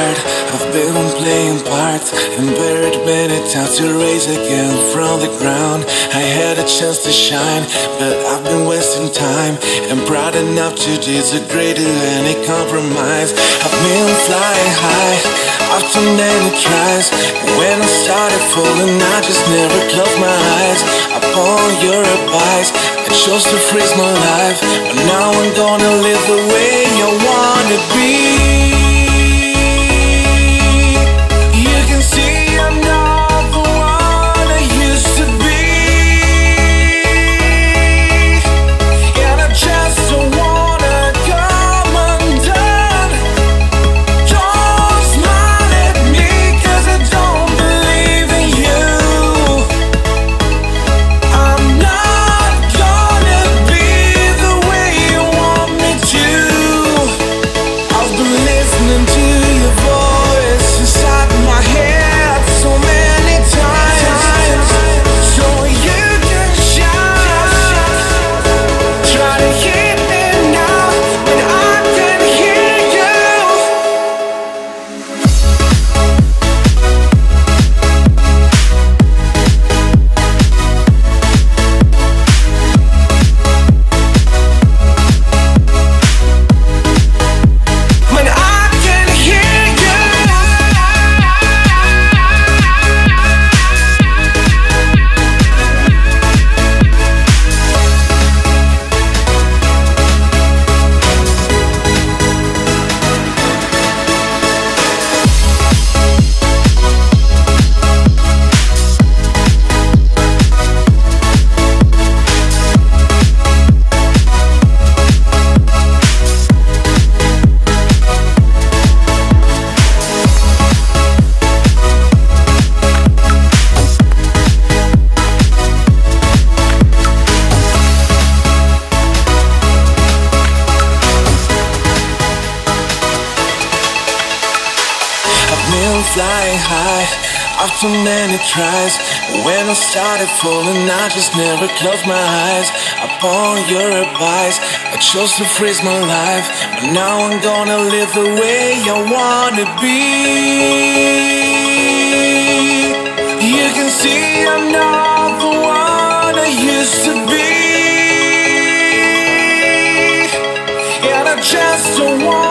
heart. I've been playing parts and buried many times to raise again from the ground. I had a chance to shine, but I've been wasting time and proud enough to disagree to any compromise. I've been flying high after many tries. When I started falling, I just never closed my eyes upon your advice. I chose to freeze my life, but now I'm gonna live the way I wanna be. You can see I'm not the one I used to be, and I just don't wanna come undone. Don't smile at me, 'cause I don't believe in you. I'm not gonna be the way you want me to. I've been listening to your voice inside my head so many times, so you can shine. Try to hear me now when I can hear you. When I can hear you. I've been flying high after many tries. When I started falling, I just never closed my eyes upon your advice. I chose to freeze my life, but now I'm gonna live the way I wanna be. You can see I'm not the one I used to be, and I just don't want